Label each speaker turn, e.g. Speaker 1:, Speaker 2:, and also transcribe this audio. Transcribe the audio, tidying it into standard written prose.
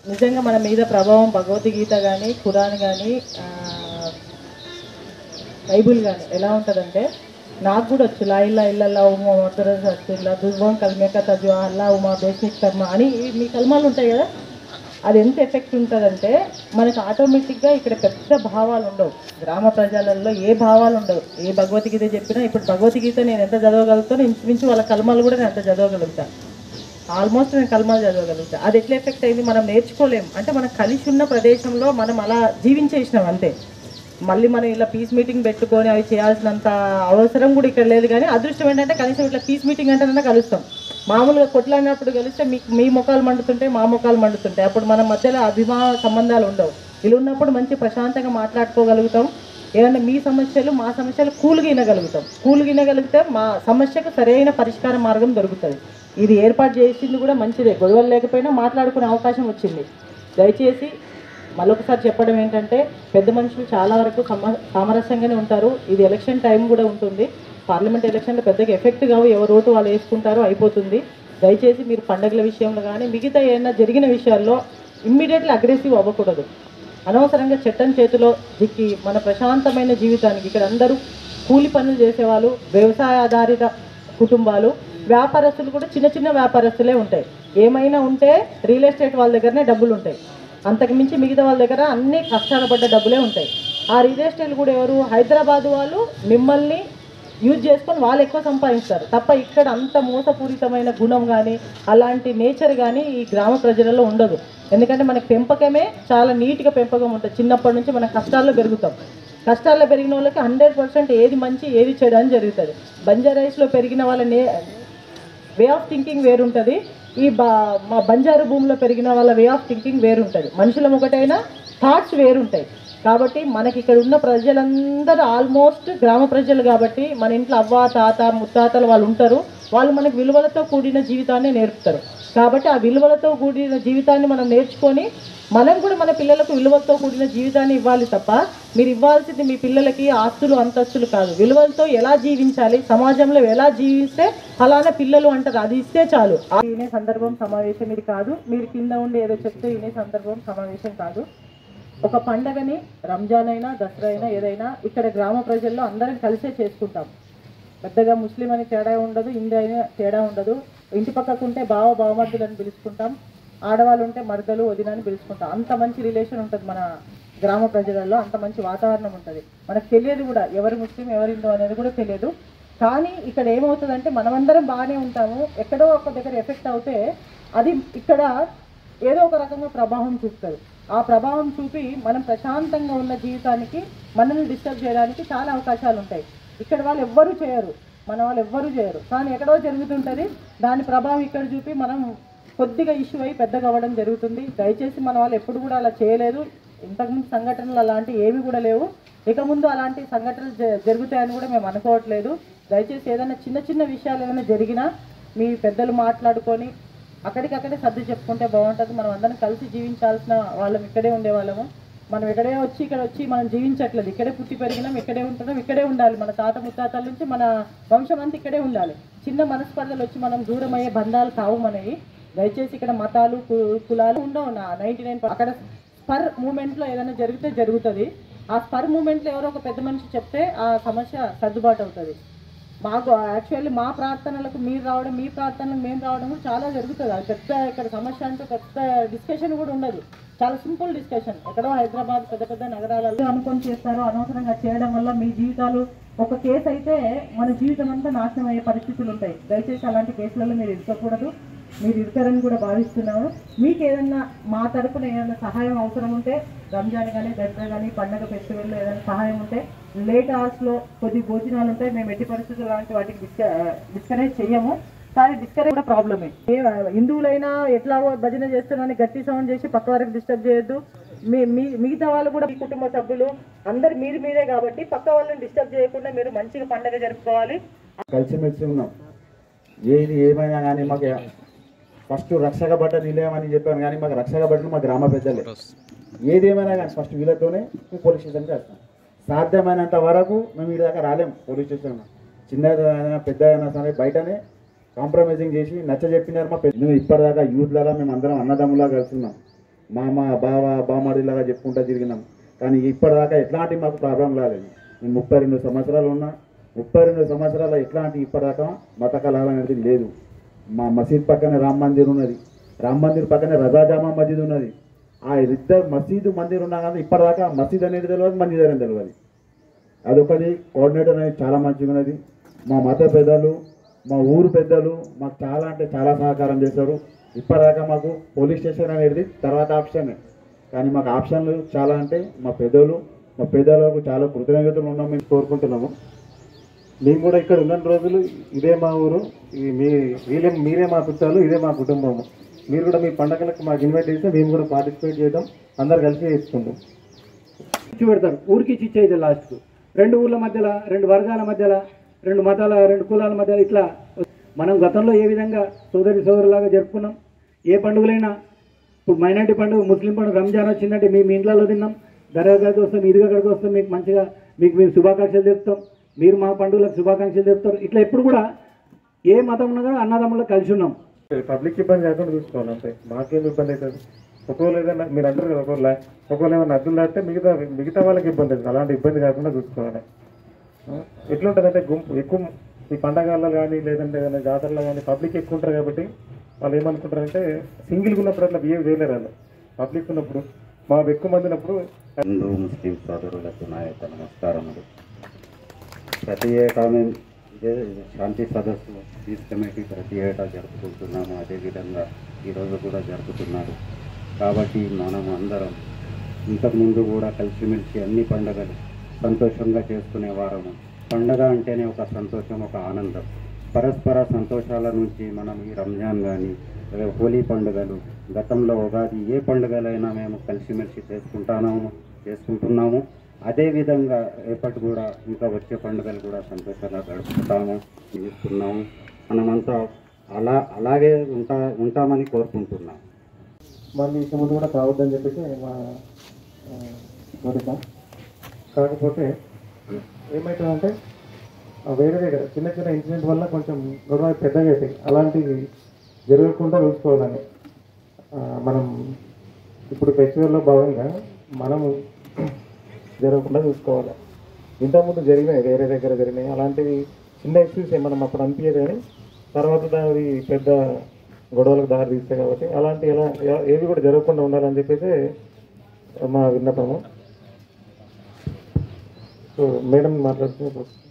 Speaker 1: నిజంగా మన మీద ప్రభావం భగవద్గీత కానీ ఖురాన్ కానీ బైబుల్ కానీ ఎలా ఉంటుందంటే, నాకు కూడా వచ్చు లా ఇల్లా ఇల్లల్లా ఉమా మదరస్ అస్తుల్లా దుర్వం కల్మేక తజ్వా అల్లా ఉమా బేస్నిక్ కర్మ అని మీ కల్మాలు ఉంటాయి కదా. అది ఎంత ఎఫెక్ట్ ఉంటుందంటే మనకు ఆటోమేటిక్గా ఇక్కడ పెద్ద భావాలు ఉండవు. గ్రామ ప్రజలలో ఏ భావాలు ఉండవు. ఏ భగవద్గీత చెప్పినా, ఇప్పుడు భగవద్గీత నేను ఎంత చదవగలుగుతానో ఇంచుమించు వాళ్ళ కల్మాలు కూడా నేను ఎంత చదవగలుగుతాను. ఆల్మోస్ట్ నేను కల్మాలు చదవగలుగుతాను. అది ఎట్లా ఎఫెక్ట్ అయింది, మనం నేర్చుకోలేము. అంటే మనం కలిసి ఉన్న ప్రదేశంలో మనం అలా జీవించేసినాం అంతే. మళ్ళీ మనం ఇలా పీస్ మీటింగ్ పెట్టుకొని అవి చేయాల్సినంత అవసరం కూడా ఇక్కడ లేదు. కానీ అదృష్టం ఏంటంటే కనీసం ఇట్లా పీస్ మీటింగ్ అంటేనే కలుస్తాం. మామూలుగా కొట్లాడినప్పుడు కలిస్తే మీ ముఖాలు మండుతుంటాయి, మా ముఖాలు మండుతుంటాయి. అప్పుడు మన మధ్యలో అభిమాన సంబంధాలు ఉండవు. ఇలా ఉన్నప్పుడు మంచి ప్రశాంతంగా మాట్లాడుకోగలుగుతాం. ఏదన్నా మీ సమస్యలు మా సమస్యలు కూలుగా వినగలిగితే మా సమస్యకు సరైన పరిష్కార మార్గం దొరుకుతుంది. ఇది ఏర్పాటు చేసింది కూడా మంచిదే. గొడవలు లేకపోయినా మాట్లాడుకునే అవకాశం వచ్చింది. దయచేసి మరొకసారి చెప్పడం ఏంటంటే, పెద్ద మనుషులు చాలా వరకు సామరస్యంగానే ఉంటారు. ఇది ఎలక్షన్ టైం కూడా ఉంటుంది. పార్లమెంట్ ఎలక్షన్లో పెద్దగా ఎఫెక్ట్ కావు. ఎవరు ఓటు వాళ్ళు వేసుకుంటారో అయిపోతుంది. దయచేసి మీరు పండుగల విషయంలో కానీ మిగతా ఏమైనా జరిగిన విషయాల్లో ఇమ్మీడియట్లీ అగ్రెసివ్ అవ్వకూడదు. అనవసరంగా చట్టం చేతిలో దిక్కి మన ప్రశాంతమైన జీవితానికి, ఇక్కడ అందరూ కూలి పనులు చేసేవాళ్ళు, వ్యవసాయ ఆధారిత కుటుంబాలు, వ్యాపారస్తులు కూడా చిన్న చిన్న వ్యాపారస్తులే ఉంటాయి. ఏమైనా ఉంటే రియల్ ఎస్టేట్ వాళ్ళ దగ్గరనే డబ్బులు ఉంటాయి. అంతకుమించి మిగతా వాళ్ళ దగ్గర అన్ని కష్టాలు పడ్డ డబ్బులే ఉంటాయి. ఆ రియల్ ఎస్టేట్ కూడా ఎవరు, హైదరాబాద్ వాళ్ళు మిమ్మల్ని యూజ్ చేసుకొని వాళ్ళు ఎక్కువ సంపాదిస్తారు తప్ప ఇక్కడ అంత మోసపూరితమైన గుణం కానీ అలాంటి నేచర్ కానీ ఈ గ్రామ ప్రజలలో ఉండదు. ఎందుకంటే మనకి పెంపకమే చాలా నీట్గా పెంపకం ఉంటుంది. చిన్నప్పటి నుంచి మనం కష్టాల్లో పెరుగుతాం. కష్టాల్లో పెరిగిన వాళ్ళకి 100% ఏది మంచి ఏది చెడు అని జరుగుతుంది. బంజారాయిస్లో పెరిగిన వాళ్ళ వే ఆఫ్ థింకింగ్ వేరుంటుంది. మా బంజారు భూమిలో పెరిగిన వాళ్ళ వే ఆఫ్ థింకింగ్ వేరుంటుంది. మనుషులం ఒకటైనా థాట్స్ వేరుంటాయి. కాబట్టి మనకి ఇక్కడ ఉన్న ప్రజలందరూ ఆల్మోస్ట్ గ్రామ ప్రజలు కాబట్టి మన ఇంట్లో అవ్వ తాత ముత్తాతలు వాళ్ళు ఉంటారు. వాళ్ళు మనకు విలువలతో కూడిన జీవితాన్ని నేర్పుతారు. కాబట్టి ఆ విలువలతో కూడిన జీవితాన్ని మనం నేర్చుకొని మనం కూడా మన పిల్లలకు విలువలతో కూడిన జీవితాన్ని ఇవ్వాలి తప్ప, మీరు ఇవ్వాల్సింది మీ పిల్లలకి ఆస్తులు అంతస్తులు కాదు. విలువలతో ఎలా జీవించాలి, సమాజంలో ఎలా జీవిస్తే అలానే పిల్లలు అంటారు, అది ఇస్తే చాలు. వినే సందర్భం సమావేశం ఇది కాదు. మీరు కింద ఉండి ఏదో చెప్తే వినే సందర్భం సమావేశం కాదు. ఒక పండగని రంజాన్ అయినా దసరా అయినా ఏదైనా ఇక్కడ గ్రామ ప్రజల్లో అందరం కలిసే చేసుకుంటాం. పెద్దగా ముస్లిం అని తేడా ఉండదు, హిందూ అయినా తేడా ఉండదు. ఇంటి పక్కకు ఉంటే బావమర్దులని పిలుచుకుంటాం, ఆడవాళ్ళు ఉంటే మరదలు వదినని పిలుచుకుంటాం. అంత మంచి రిలేషన్ ఉంటుంది మన గ్రామ ప్రజలలో, అంత మంచి వాతావరణం ఉంటుంది. మనకు తెలియదు కూడా ఎవరు ముస్లిం ఎవరు హిందూ అనేది కూడా తెలియదు. కానీ ఇక్కడ ఏమవుతుందంటే మనమందరం బాగానే ఉంటాము. ఎక్కడో ఒక దగ్గర ఎఫెక్ట్ అవుతే అది ఇక్కడ ఏదో ఒక రకంగా ప్రభావం చూపుతుంది. ఆ ప్రభావం చూపి మనం ప్రశాంతంగా ఉన్న జీవితానికి మనల్ని డిస్టర్బ్ చేయడానికి చాలా అవకాశాలు ఉంటాయి. ఇక్కడ వాళ్ళు ఎవ్వరూ చేయరు, మన వాళ్ళు ఎవ్వరూ చేయరు. కానీ ఎక్కడో జరుగుతుంటుంది. దాని ప్రభావం ఇక్కడ చూపి మనం కొద్దిగా ఇష్యూ అయ్యి పెద్దగా అవ్వడం జరుగుతుంది. దయచేసి మన వాళ్ళు ఎప్పుడు కూడా అలా చేయలేదు. ఇంతకుముందు సంఘటనలు అలాంటివి ఏవి కూడా లేవు. ఇక ముందు అలాంటి సంఘటనలు జరుగుతాయని కూడా మేము అనుకోవట్లేదు. దయచేసి ఏదైనా చిన్న చిన్న విషయాలు ఏమైనా జరిగినా మీ పెద్దలు మాట్లాడుకొని అక్కడికక్కడే సర్ది చెప్పుకుంటే బాగుంటుంది. మనం అందరం కలిసి జీవించాల్సిన వాళ్ళం ఇక్కడే ఉండేవాళ్ళము. మనం ఇక్కడే వచ్చి ఇక్కడ వచ్చి మనం జీవించట్లేదు. ఇక్కడే పుట్టి పెరిగినాం, ఇక్కడే ఉంటున్నాం, ఇక్కడే ఉండాలి. మన తాత ముత్తాతల నుంచి మన వంశం అంతా ఇక్కడే ఉండాలి. చిన్న మనస్పర్ధలు వచ్చి మనం దూరం అయ్యే బంధాలు కావు మనవి. దయచేసి ఇక్కడ మతాలు కులాలు ఉండవు. 99 అక్కడ స్పర్ మూమెంట్లో ఏదైనా జరిగితే జరుగుతుంది. ఆ స్పర్ మూమెంట్లో ఎవరో ఒక పెద్ద మనిషి చెప్తే ఆ సమస్య సర్దుబాటు అవుతుంది. మాకు యాక్చువల్లీ మా ప్రార్థనలకు మీరు రావడం, మీ ప్రార్థనలకు మేము రావడం కూడా చాలా జరుగుతుంది. అది పెద్ద ఇక్కడ సమస్య అంటూ పెద్ద డిస్కషన్ కూడా ఉండదు. చాలా సింపుల్ డిస్కషన్. ఎక్కడో హైదరాబాద్ పెద్ద పెద్ద నగరాలలో అనుకొని చేస్తారు. అనవసరంగా చేయడం వల్ల మీ జీవితాలు ఒక కేసు అయితే మన జీవితం అంతా నాశనం అయ్యే పరిస్థితులు ఉంటాయి. దయచేసి అలాంటి కేసులలో మీరు ఇరుకకూడదు. మీరు ఇరుకరని కూడా భావిస్తున్నాము. మీకు ఏదన్నా మా తరపున ఏదైనా సహాయం అవసరం ఉంటే రంజాన్ కానీ దసరా కానీ పండగ ఫెస్టివల్లో ఏదైనా సహాయం ఉంటే లేట్ అవర్స్లో కొద్ది భోజనాలు ఉంటాయి. మేము ఎట్టి పరిస్థితులు లాంటి వాటికి డిస్కరేజ్ చెయ్యము. కానీ డిస్కరేజ్ కూడా ప్రాబ్లమే. హిందువులైనా ఎట్లాగో భజన చేస్తున్నారని గట్టి సౌండ్ చేసి పక్క వారికి డిస్టర్బ్ చేయొద్దు. మిగతా వాళ్ళు కూడా మీ కుటుంబ సభ్యులు అందరు మీరే కాబట్టి పక్క వాళ్ళని డిస్టర్బ్ చేయకుండా మీరు మంచిగా పండగ జరుపుకోవాలి.
Speaker 2: కలిసిమెలిసి ఉన్నాం. ఏది ఏమైనా కానీ మాకు ఫస్ట్ రక్షక భట నిలయం అని చెప్పాను. కానీ మాకు రక్షక భటలు మా గ్రామ పెద్దలే. ఏదేమైనా కానీ ఫస్ట్ వీళ్ళతోనే మేము పోలీస్ స్టేషన్కి వెళ్తాం. సాధ్యమైనంత వరకు మేము వీళ్ళ దాకా రాలేము. పోలీస్ స్టేషన్ చిన్నదైనా పెద్ద అయినా సరే బయటనే కాంప్రమైజింగ్ చేసి నచ్చ చెప్పినారు మా పెద్ద. మేము ఇప్పటిదాకా యూత్ లాగా మేము అందరం అన్నదమ్ములా కలుస్తున్నాం. మామ బావ బామడిలాగా చెప్పుకుంటూ తిరిగినాం. కానీ ఇప్పటిదాకా ఎట్లాంటి మాకు ప్రాబ్లం రాలేదు. నేను 32 సంవత్సరాలు ఉన్నా, 32 సంవత్సరాల ఎట్లాంటి ఇప్పటిదాకా మత కలహాలు అనేది లేదు. మా మసీద్ పక్కనే రామ్ మందిర్ ఉన్నది, రామ్ మందిర్ పక్కనే రజాజామా మసీద్ ఉన్నది. ఆ ఇద్దరు మసీదు మందిర్ ఉన్నా కానీ ఇప్పటిదాకా మసీద్ అనేది తెలియదు, మందిర్ అనేది తెలియదు. అదొకటి. కోఆర్డినేటర్ అనేది చాలా మంచిగా ఉన్నది. మా మత పెద్దలు, మా ఊరు పెద్దలు మాకు చాలా అంటే చాలా సహకారం చేశారు. ఇప్పటిదాకా మాకు పోలీస్ స్టేషన్ అనేది తర్వాత ఆప్షనే, కానీ మాకు ఆప్షన్లు చాలా అంటే మా పెద్దలకు చాలా కృతజ్ఞతలు ఉన్నాం మేము కోరుకుంటున్నాము. మేము కూడా ఇక్కడ ఉన్న రోజులు ఇదే మా ఊరు, మీరే మా చుట్టాలు, ఇదే మా కుటుంబము. మీరు కూడా మీ పండగలకు మాకు ఇన్వైట్ చేస్తే మేము కూడా పార్టిసిపేట్ చేయడం, అందరు కలిసి చేసుకుంటాం.
Speaker 3: ఇచ్చి పెడతారు, ఊరికి ఇచ్చి ఇచ్చేది లాస్ట్కు. 2 ఊర్ల మధ్యలో, 2 వర్గాల మధ్యలో, 2 మతాల 2 కులాల మధ్యలో ఇట్లా మనం గతంలో ఏ విధంగా సోదరులాగా జరుపుకున్నాం. ఏ పండుగలైనా ఇప్పుడు మైనార్టీ పండుగ, ముస్లిం పండుగ, రంజాన్ వచ్చిందంటే మేము మీ ఇంట్లో తిన్నాం, దర్గాకి వస్తాం, ఈద్గా కాడికి వస్తాం, మీకు మంచిగా మేము శుభాకాంక్షలు చెప్తాం, మీరు మా పండుగలకు శుభాకాంక్షలు చెప్తారు. ఇట్లా ఎప్పుడు కూడా ఏ మతం ఉన్నా కూడా అన్నదమ్ములకు కలిసి ఉన్నాం.
Speaker 4: పబ్లిక్ ఇబ్బంది కాకుండా చూసుకోవాలి అంతే. మాకేం ఇబ్బంది అవుతుంది? ఒకవేళ ఏదైనా మీరు అంటారు కదా, ఒకవేళ ఏమైనా అడ్డులు దాటితే మిగతా వాళ్ళకి ఇబ్బంది అవుతుంది. అలాంటి ఇబ్బంది కాకుండా చూసుకోవాలి. ఎట్లుంటుందంటే గుంపు ఎక్కువ ఈ పండగల్లో కానీ లేదంటే ఏదైనా జాతరలో కానీ పబ్లిక్ ఎక్కువ ఉంటారు కాబట్టి వాళ్ళు ఏమనుకుంటారంటే సింగిల్గా ఉన్నప్పుడు అట్లా బిహేవ్ చేయలేరు. వాళ్ళు పబ్లిక్ ఉన్నప్పుడు, మా ఎక్కువ మంది ఉన్నప్పుడు.
Speaker 5: హిందూ ముస్లిం సోదరులకు నా యొక్క నమస్కారములు. ప్రతి ఏటా మేము శాంతి సదస్సు పీస్ కమిటీ ప్రతి ఏటా జరుపుకుంటున్నాము. అదేవిధంగా ఈరోజు కూడా జరుపుతున్నారు. కాబట్టి మనం అందరం ఇంతకుముందు కూడా కలిసిమెలిసి అన్ని పండుగలు సంతోషంగా చేసుకునే వారము. పండగ అంటేనే ఒక సంతోషం, ఒక ఆనందం. పరస్పర సంతోషాల నుంచి మనం ఈ రంజాన్ కానీ, హోలీ పండుగలు, గతంలో ఉగాది, ఏ పండుగలైనా మేము కలిసిమెలిసి చేసుకుంటున్నాము. అదేవిధంగా రేపటి కూడా ఇంకా వచ్చే పండుగలు కూడా సంతోషంగా గడుపుతాము, చేస్తున్నాము. మనమంతా అలాగే ఉంటామని కోరుకుంటున్నాం.
Speaker 4: మళ్ళీ ఇక ముందు కూడా కావద్దని చెప్పేసి మా కోరిక. కాకపోతే ఏమవుతుందంటే వేరే దగ్గర చిన్న చిన్న ఇన్సిడెంట్ వల్ల కొంచెం గొడవ పెద్దగా అవుతాయి. అలాంటివి జరగకుండా చూసుకోవాలని మనం ఇప్పుడు ఫెస్టివల్లో భాగంగా మనము జరగకుండా చూసుకోవాలి. ఇంతకుముందు జరిగినాయి, వేరే దగ్గర జరిగినాయి. అలాంటివి చిన్న ఇష్యూస్ మనం అప్పుడు అనిపించదు, కానీ తర్వాత దాని పెద్ద గొడవలకు దారి తీస్తాయి. కాబట్టి అలాంటి ఏవి కూడా జరగకుండా ఉండాలని చెప్పేసి మా విన్నపము. సో మేడం మాట్లాడుతున్నారు.